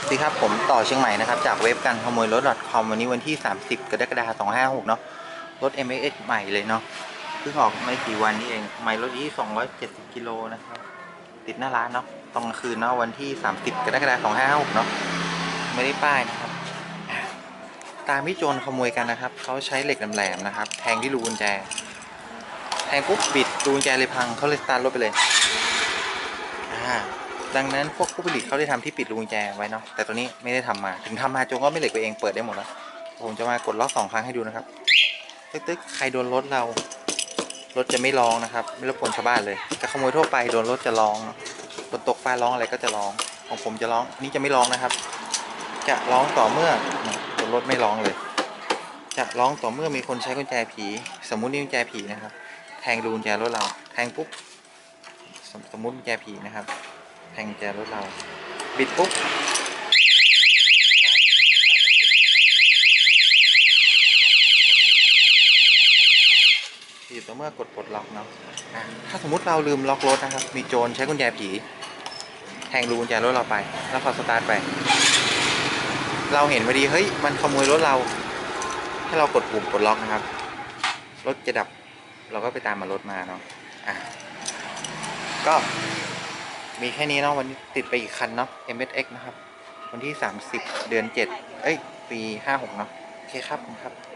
สวัสดีครับผมต่อเชียงใหม่นะครับจากเว็บการขโมยรถ .com วันนี้วันที่30กรกฎาคม256เนาะรถ MX ใหม่เลยเนาะเพิ่งออกไม่กี่วันนี้เองใหม่รถที่270กิโลนะครับติดหน้าร้านเนาะตอนกลางคืนเนาะวันที่30กรกฎาคม256เนาะไม่ได้ป้ายนะครับตามที่โจรขโมยกันนะครับเขาใช้เหล็กแหลมๆนะครับแทงที่รูกุญแจแทงปุ๊บบิดรูกุญแจเลยพังเขาเลยสตาร์ทรถไปเลยดังนั้นพวกผู้ผลิตเขาได้ทำที่ปิดรูกุญแจไว้เนาะแต่ตัวนี้ไม่ได้ทำมาถึงทำมาโจงก็ไม่เหล็กไปเองเปิดได้หมดแล้วผมจะมากดล็อก2 ครั้งให้ดูนะครับตึ๊กใครโดนรถเรารถจะไม่ร้องนะครับไม่รบกวนชาวบ้านเลยจะขโมยทั่วไปโดนรถจะร้องฝนตกฟ้าร้องอะไรก็จะร้องของผมจะร้องนี่จะไม่ร้องนะครับจะร้องต่อเมื่อโดนรถไม่ร้องเลยจะร้องต่อเมื่อมีคนใช้กุญแจผีสมมุตินี่กุญแจผีนะครับแทงรูกุญแจรถเราแทงปุ๊บสมมุติกุญแจผีนะครับแทงกุญแจรถเราบิดปุ๊บต่อเมื่อกดปลดล็อกเนาะถ้าสมมุติเราลืมล็อกรถนะครับมีโจรใช้กุญแจผีแทงรูกุญแจรถเราไปแล้วพอสตาร์ทไปเราเห็นพอดีเฮ้ยมันขโมยรถเราให้เรากดปุ่มปลดล็อกนะครับรถจะดับเราก็ไปตามมารถมาเนาะก็มีแค่นี้เนาะวันนี้ติดไปอีกคันเนาะ MSX นะครับวันที่30 เดือน 7ปี56เนาะโอเคครับผมครับ